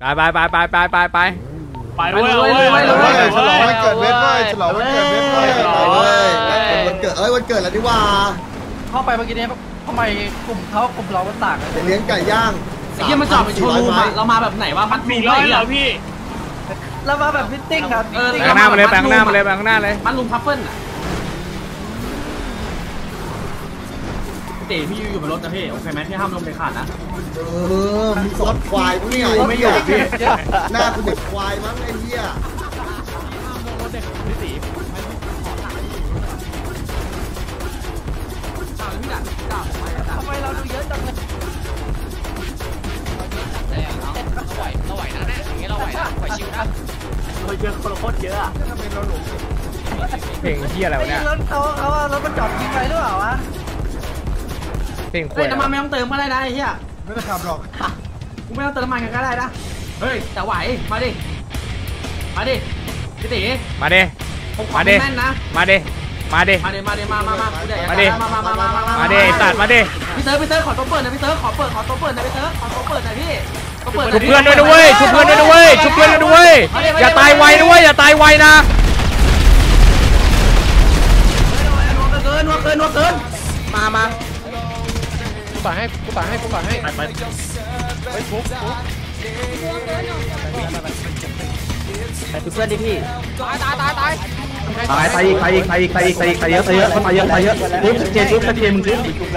ไปเว้ยฉลองวันเกิดเวทเว้ยฉลองวันเกิดเวทเว้ยวันเกิดวันเกิดแล้วดิว่าเข้าไปเมื่อกี้นี้ทำไมกลุ่มเรามันต่างกันเลี้ยงไก่ย่างไอ้เหี้ยมันจอดเป็นโชว์รูมอะเรามาแบบไหนวะมัดมีร้อยเหรอพี่เรามาแบบฟิตติ้งครับแบงหน้ามาเลยแบงหน้ามาเลยมัดลุมพัฟเฟิลอะเต๋พี่อยู่บนรถนะพี่โอเคไหมพี่ห้ามลงเด็ดขาดนะมีสอดควายไม่อยากพี่หน้าคุณเด็กควายมั้งไอ้เหี้ยทำไมเราดูเยอะจังเลยเราไหวนะเนี่ยอย่างเงี้ยเราไหวนะไหวชิวนะเราเยอะคนโคตรเยอะอะทำไมเราหลงเพลงเหี้ยอะไรวะเนี่ยรถเขามันจอดยิงไปหรือเปล่าวะเพลงคเฮ้วยน้ำมันไม่ต้องเติมก็ได้นะไอ้เหี้ยไม่ต้องขับหรอกกูไม่ต้องเติมน้ำมันก็ได้นะเฮ้ยแต่ไหวมาดิพี่ตีมาดิแม่นนะมาดิมาดิไอ้สัตว์มาดิพี่เติร์ขอตัวเปิดนะพี่เติร์ขอตัวเปิดนะพี่เติร์ขอตัวเปิดนะพี่ชุบเพื่อนด้วยนะเว้ยชุบเพื่อนด้วยอย่าตายไวนะเว้ยอย่าตายไวนะนัวเกินมากูต่ายให้ไปเฮ้ยฟุกดูเพื่อนดิพี่ตายเยอะเข้ามาเยอะปุ๊บเจมตะเกียมมึงชุบ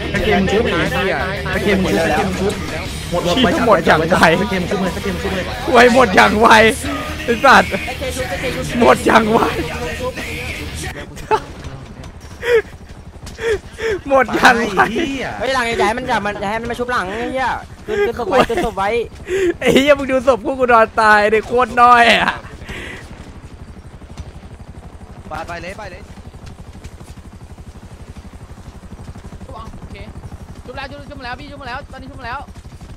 หมดอย่างไวตะเกียมชุบเลยไวหมดอย่างไวไอ้สัตว์หมดอย่างไวหมดอย่างไวเฮ้ยหลังใหญ่มันจะให้มันมาชุบหลังไอ้เหี้ยขึ้นศพไว้ไอ้เหี้ยมึงดูศพกูนอนตายเด็กโคตรน้อยอ่ะไปเลยโอเคชุบมาแล้วพี่ชุบมาแล้วตอนนี้ชุบมาแล้ว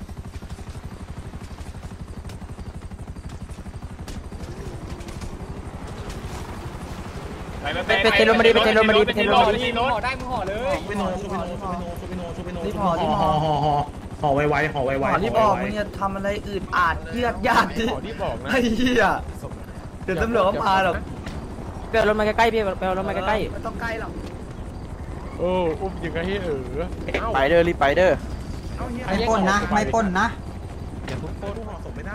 ไปเทลมาดิห่อได้มึงห่อเลยรีบห่อไวรีบบอกมึงจะทำอะไรอื่นอาจเลือดญาติไอ้เหี้ยเดี๋ยวตำรวจเขามาหรอกเกิดรถมาใกล้ๆพี่ไปรถมาใกล้ๆไม่ต้องใกล้หรอกอุ้มยังไงให้ไปเด้อรีบไปเด้อไม่ป้นนะอย่าทุบโต๊ะห่อศพไม่ได้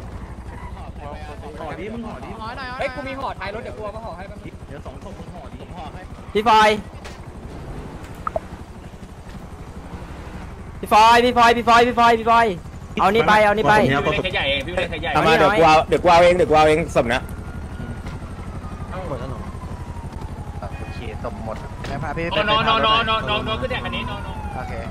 ห่อดิมึงห่อดิเฮ้ยกูมีห่อท้ายรถเดี๋ยวกูเอามาห่อให้แป๊บนึงเดี๋ยว2ศพมึงห่อดิผมห่อให้พี่ฟอยเอานี่ไปพี่เล็กใหญ่เองพี่เล็กใหญ่มาเดี๋ยวกูเอาเองศพนะหมดแล้วหรอโอเคศพหมดแล้วพาพี่นอนขึ้นแดกอันนี้นอนโอเค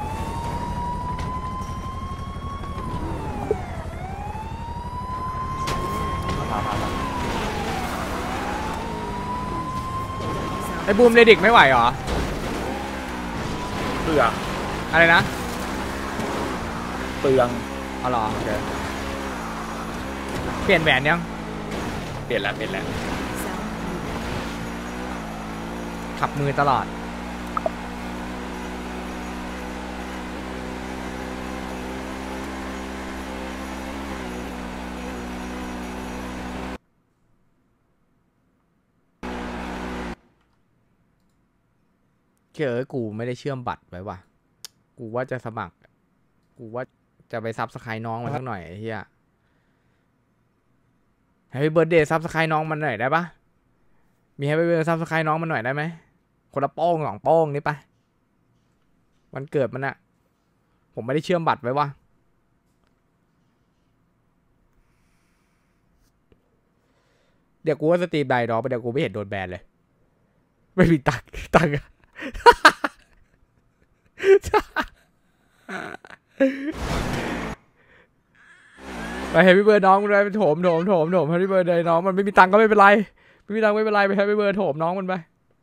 ไอ้บูมเรดิกไม่ไหวเหรอเปลืองอะไรนะเปลืองเอาหรอเปลี่ยนแหวนยังเปลี่ยนแล้วขับมือตลอดกูไม่ได้เชื่อมบัตรไว้ว่ะกูว่าจะสมัครกูว่าจะไปซับสไครต์น้องมันสักหน่อยไอ้เหี้ยให้เบิร์ดเดย์ซับสไครต์น้องมันหน่อยได้ปะมีให้เบิร์ดเดย์ซับสไครต์น้องมันหน่อยได้ไหมคนละโป้ง2 โป้งนี่ปะวันเกิดมันอะผมไม่ได้เชื่อมบัตรไว้ว่ะเดี๋ยวกูว่าสตรีมไดดอกไปเดี๋ยวกูไม่เห็นโดนแบนเลยไม่มีตังค์ไปแฮปปี้เบิร์ดน้องเลยไปโถมแฮปปี้เบิร์ดน้องมันไม่มีตังค์ก็ไม่เป็นไรไปแฮปปี้เบิร์ดโถมน้องมันไป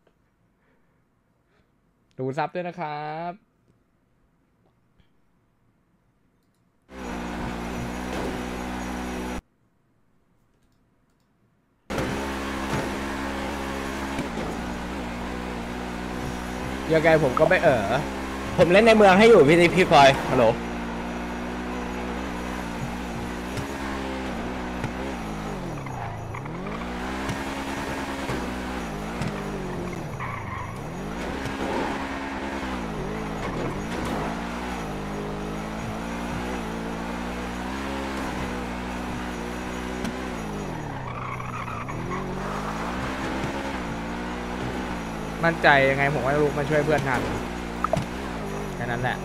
ดูซับด้วยนะครับยังไงผมก็ไม่ผมเล่นในเมืองให้อยู่พี่ฟอยฮัลโหลมั่นใจยังไงผมก็ลุกมาช่วยเพื่อนทันแค่นั้นแหละ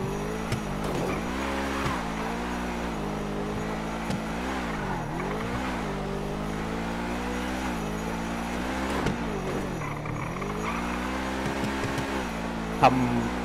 ทำ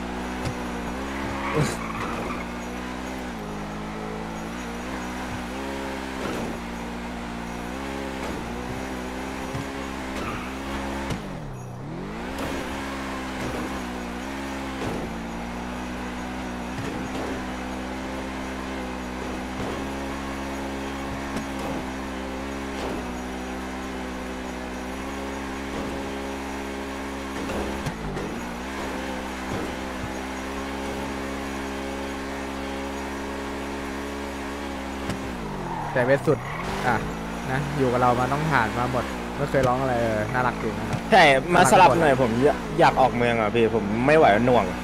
แต่เวทสุดนะอยู่กับเรามาต้องผ่านมาหมดไม่เคยร้องอะไรน่ารักจริงนะครับใช่มาสลับหน่อยผมอยากออกเมืองอ่ะพี่ผมไม่ไหวหน่วง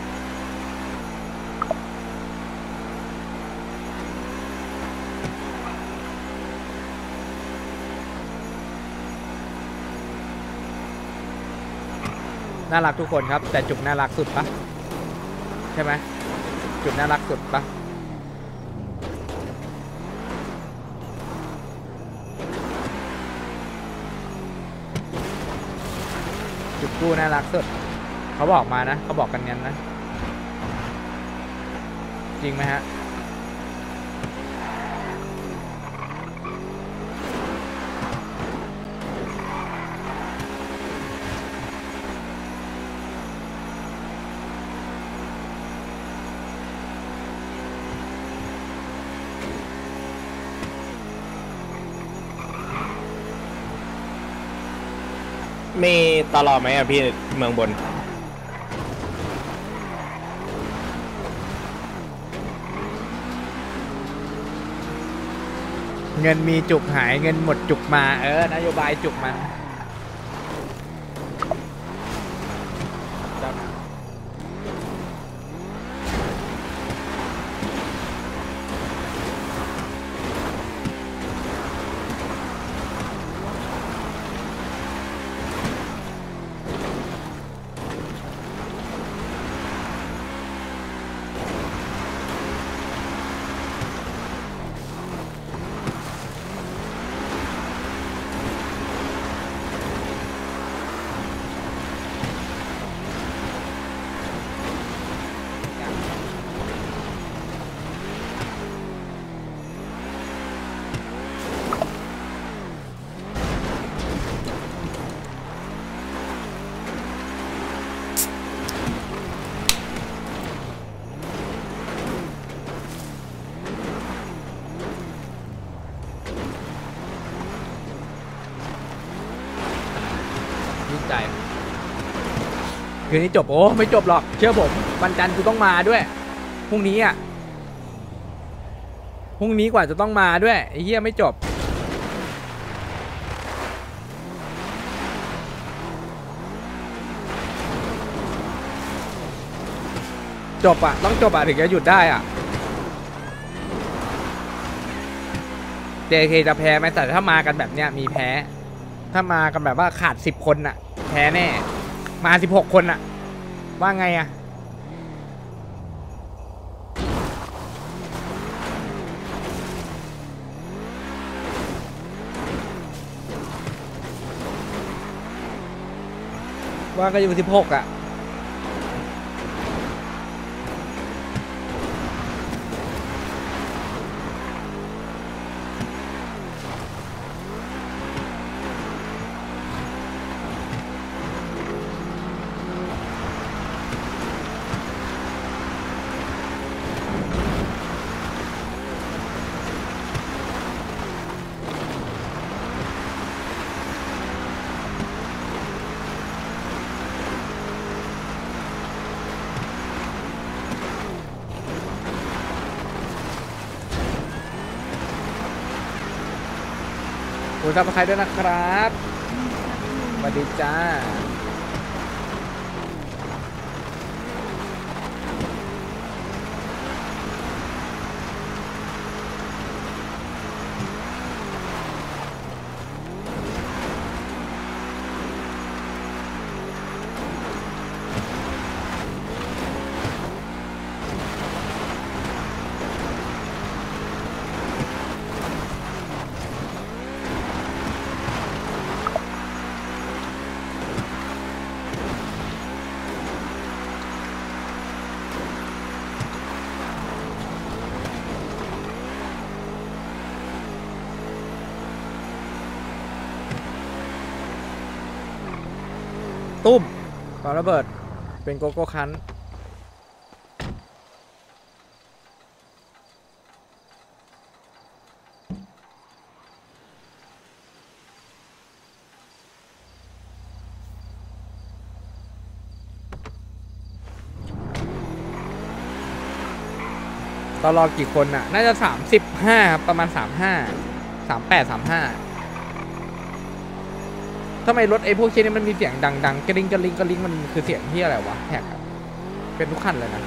น่ารักทุกคนครับแต่จุกน่ารักสุดปะใช่ไหมจุกน่ารักสุดปะจุกกู้น่ารักสุดเขาบอกมานะเขาบอกกันงั้นนะจริงไหมฮะมีตลอดไหมอ่ะพี่เมืองบนเงินมีจุกหายเงินหมดจุกมานโยบายจุกมาคืนนี้จบโอ้ไม่จบหรอกเชื่อผมวันจันทร์กูต้องมาด้วยพรุ่งนี้พรุ่งนี้กว่าจะต้องมาด้วยไอ้เหี้ยไม่จบต้องจบถึงจะหยุดได้JK จะแพ้ไหมแต่ถ้ามากันแบบเนี้ยมีแพ้ถ้ามากันแบบว่าขาด10 คนแพ้แน่มา16 คนว่าไงว่าก็อยู่16คุณซับสไครต์ด้วยนะครับสวัสดีจ้าตุ้มปาระเบิดเป็นโกโก้คันตลอกี่คนน่ะน่าจะ35ครับประมาณ35 38 35ทำไมรถไอ้พวกเช่นนี้มันมีเสียงดังๆกระดิ่งกระลิงกระลิงมันคือเสียงที่อะไรวะแท็กอะเป็นทุกคันเลยนะ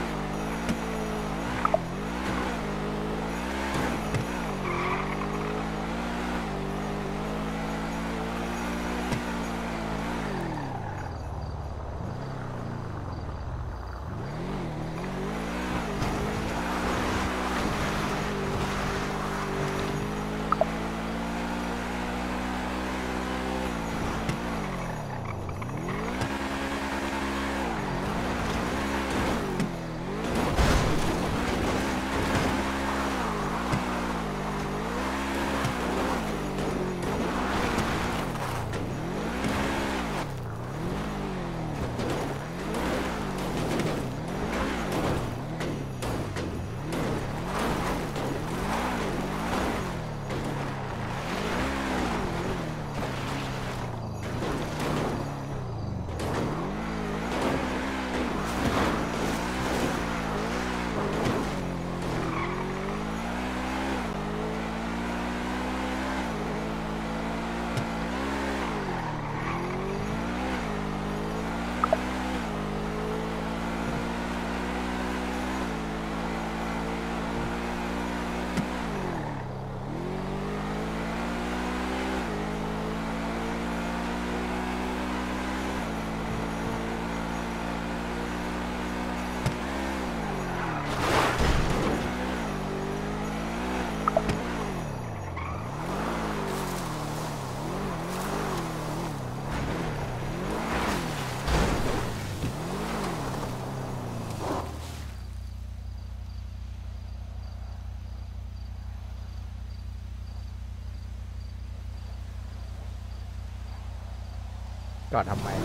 จอดทำไม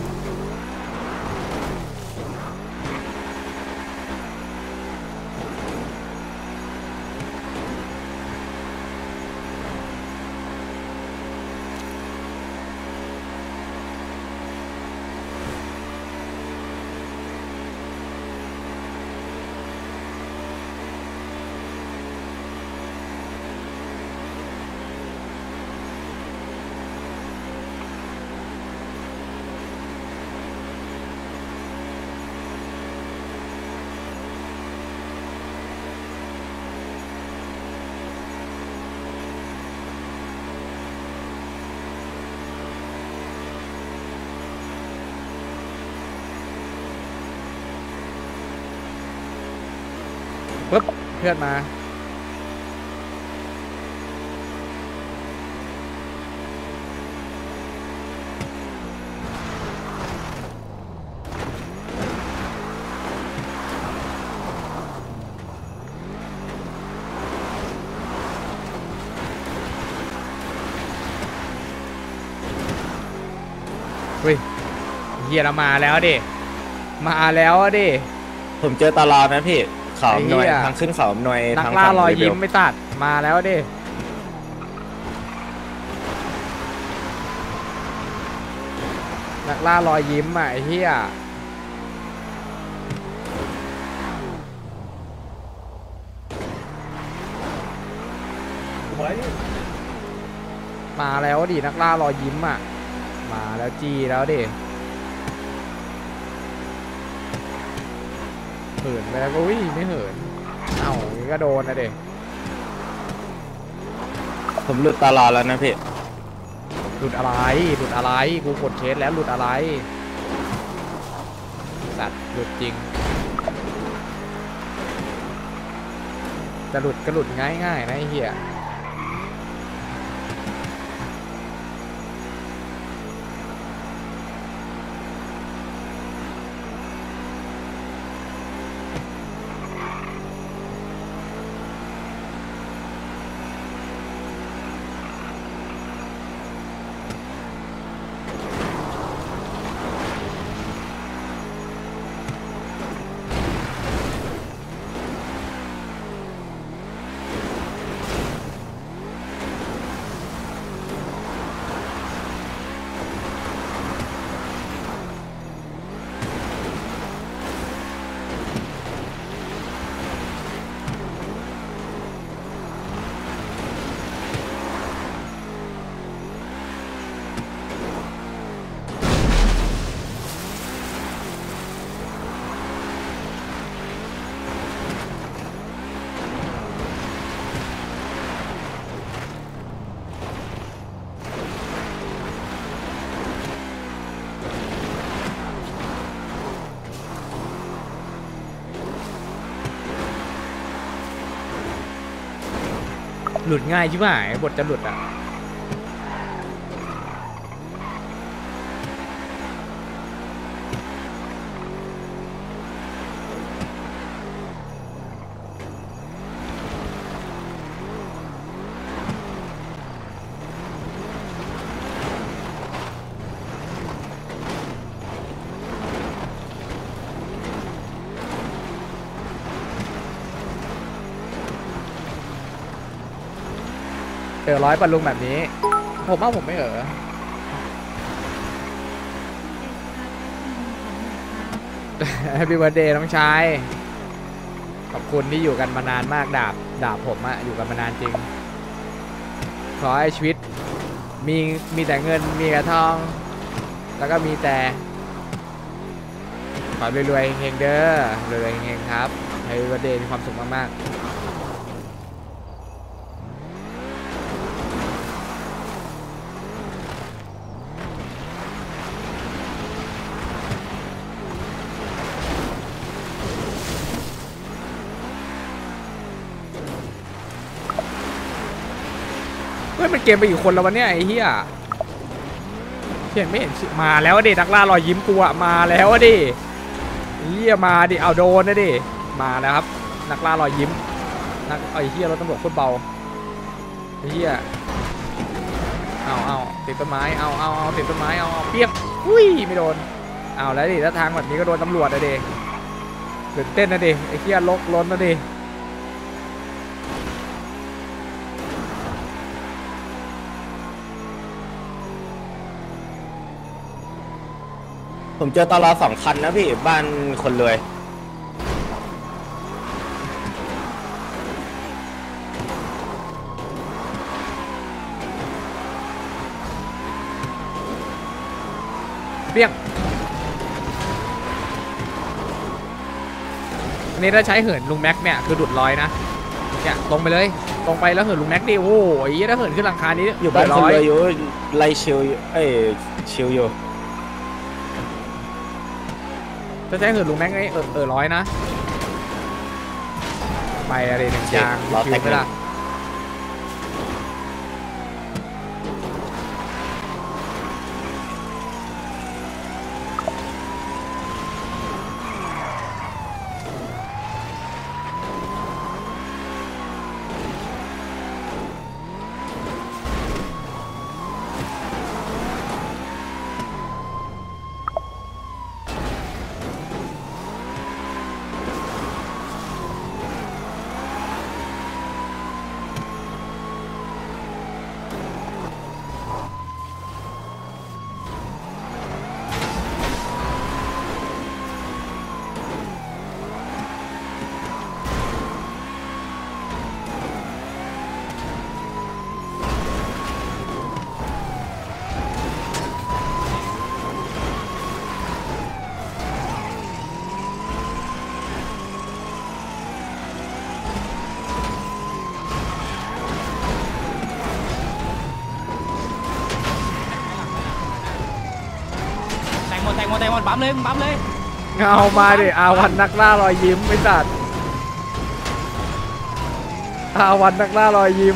ปึ๊บเพื่อนมาเฮ้ยเฮียเรามาแล้วดิมาแล้วดิผมเจอตลอดนะพี่เขาหน่วยไอ้เหี้ยทางขึ้นเขาหน่วยนักทางล่าฝั่งรอยเรเบยิ้ลมไม่ตัดมาแล้วดินักล่ารอยยิ้มอ่ะไอ้เหี้ยมาแล้วดินักล่ารอยยิ้มอ่ะมาแล้วจีแล้วดิเหินไปแล้วก็วิ่งไม่เหินเอ้าอย่างงี้ก็โดนนะเด็ผมหลุดตลอดแล้วนะพี่หลุดอะไรหลุดอะไรกูกดเคสแล้วหลุดอะไรสัตว์หลุดจริงจะหลุดก็หลุดง่ายๆนะไอ้เหี้ยหลุดง่ายใช่ไหมบทจะหลุดอ่ะ100ปันลุงแบบนี้ผมว่าผมไม่Happy Birthday น้องชายขอบคุณที่อยู่กันมานานมากดาบผมอะอยู่กันมานานจริงขอให้ชีวิตมีแต่เงินมีแต่ทองแล้วก็มีแต่ขอรวยๆเฮงๆเด้อรวยๆเฮงๆครับ Happy Birthday มีความสุขมากๆเฮ้ยมันเกมไปอีกคนแล้ววันเนี้ยไอ้เหี้ยเห็นไม่เห็นมาแล้วดินักล่ารอยยิ้มกูอะมาแล้วดิเหี้ยมาดิเอาโดนนะดิมาแล้วครับนักล่ารอยยิ้มไอ้เหี้ยรถตำรวจโคตรเบาไอ้เหี้ยเอาติดต้นไม้เอาติดต้นไม้เอาเปี้ยงอุ้ยไม่โดนเอาแล้วดิถ้าทางแบบนี้ก็โดนตำรวจนะดิตื่นเต้นนะดิไอ้เหี้ยลกล้นนะดิผมเจอตลอ2 คันนะพี่บ้านคนรวยเปี้ยงอันนี้ถ้าใช้เหินลุงแม็กเนี่ยคือดุดร้อยนะเนี่ยตรงไปเลยตรงไปแล้วเหินลุงแม็กดิโอ้ยถ้าเหินขึ้นหลังคานี้อยู่บ้านคนรวยอยู่ไล่ชิลชิลอยู่จะใช้เหินลุงแม็กไงร้อยนะไปอะไรหนึ่งยางคิวไปละแตงหมดปั๊มเลยเอามาดิอาวันนักล่ารอยยิ้มไม่ตัดอาวันนักล่ารอยยิ้ม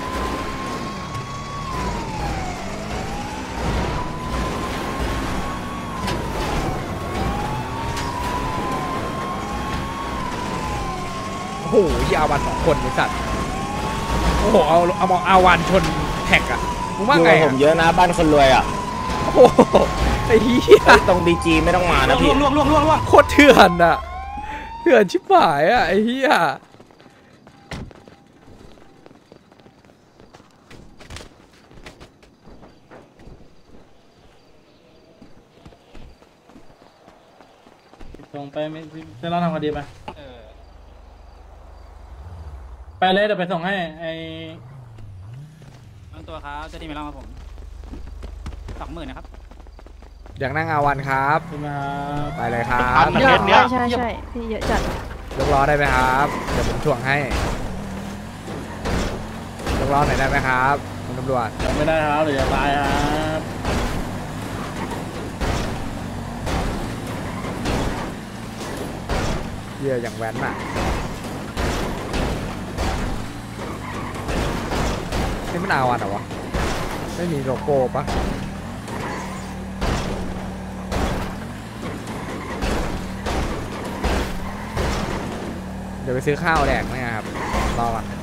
โอ้โหอาวัน2 คนไม่ตัดโอ้โหเอามองอาวันชนแท็กอะมึงว่าไงผมเยอะนะบ้านคนรวยอ่ะโอ้โหไอ้เหี้ยตรงดีจีไม่ต้องมานะพี่ล่วงโคตรเถื่อนอะเถื่อนชิบหายอะไอ้เหี้ยส่งไปไม่จะเล่าทำคดีไปไปเลยเดี๋ยวไปส่งให้ไอ้ตัวครับจะดีไหมล่ะครับผม20,000นะครับอยากนั่งอาวันครับไปเลยครับใช่พี่เยอะจัดยกล้อได้ไหมครับเดี๋ยวผมถ่วงให้ยกล้อหน่อยได้ไหมครับคุณตำรวจไม่ได้ครับเดี๋ยวจะตายครับเยี่ยอย่างแว้นน่ะนี่มันอาวันเหรอวะไม่มีโลโก้ปะเดี๋ยวไปซื้อข้าวแดกนะครับรอก่อน